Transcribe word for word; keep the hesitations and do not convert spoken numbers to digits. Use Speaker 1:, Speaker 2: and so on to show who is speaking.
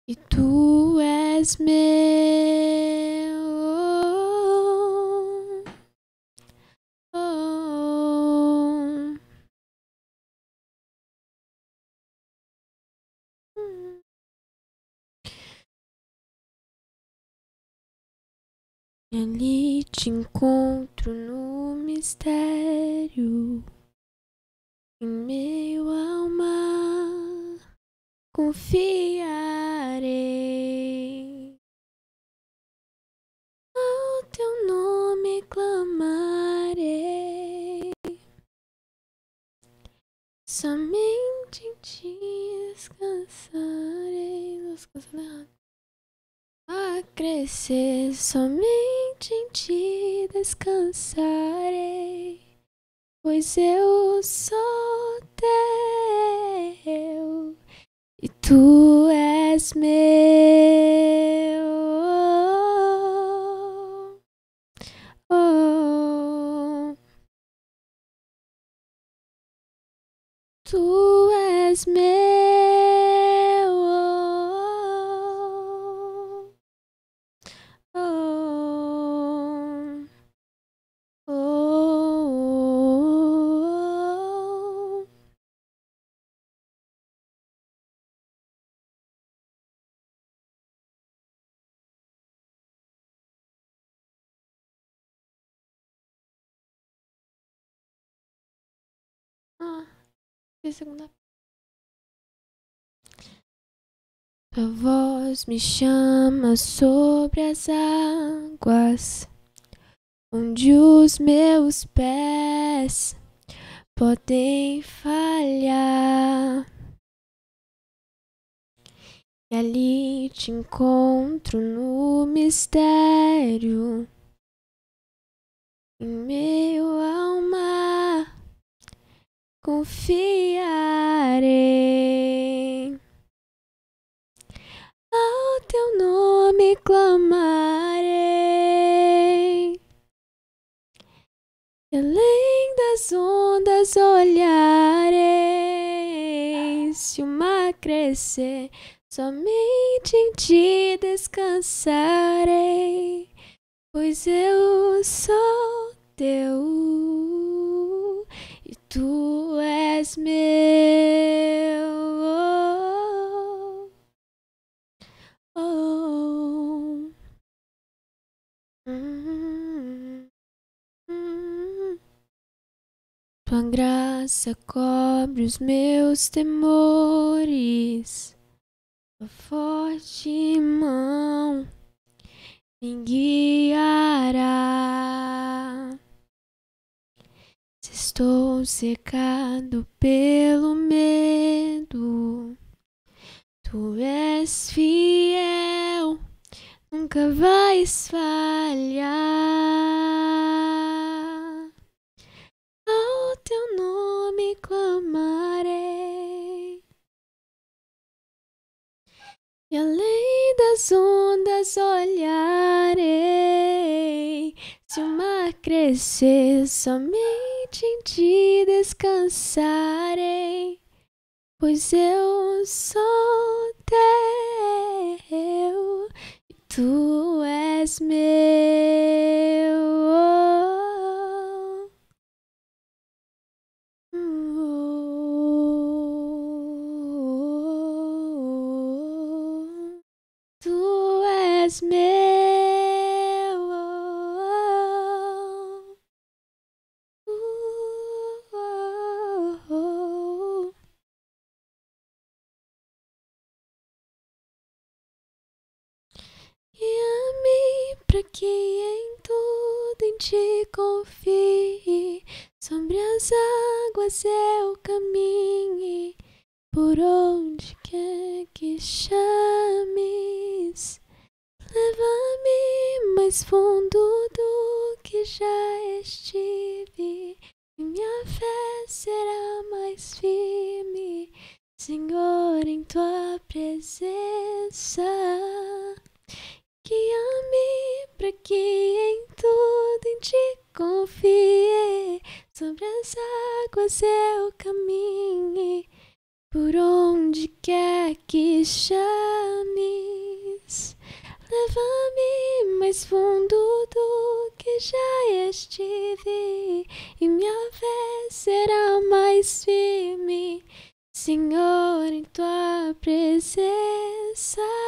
Speaker 1: e tu és meu. Oh, oh. E ali te encontro no mistério, em meio ao mar, confiarei. Ao teu nome clamarei, somente em ti descansarei. Nossa, canção errada. A crescer, somente em ti descansarei, pois eu sou teu e tu és meu. Oh, tu és meu. Oh, oh, oh, oh. Ah, que segunda. Tua voz me chama sobre as águas, onde os meus pés podem falhar. E ali te encontro no mistério, em meio ao mar, confiarei. Ao teu nome clamarei, e além das ondas olharei. Se o mar crescer, somente em ti descansarei, pois eu sou teu e tu és meu. Oh, hum, hum. Tua graça cobre os meus temores, tua forte mão me guiará. Se estou cercado pelo medo, tu és fiel, nunca vais falhar. Ao teu nome clamarei, e além das ondas olharei. Se o mar crescer, somente em ti descansarei, pois eu sou teu e tu és meu. Oh, oh, oh. Tu és meu. Oh, oh, oh, oh. Guia-me para que em tudo em ti confie, sobre as águas eu caminhe, por onde quer que chames. Leva-me mais fundo do que já estive, e minha fé será mais firme, Senhor, em tua presença. Guia-me para que em tudo em ti confie, sobre as águas eu caminhe, por onde quer que chames. Leva-me mais fundo do que já estive, e minha fé será mais firme, Senhor, em tua presença.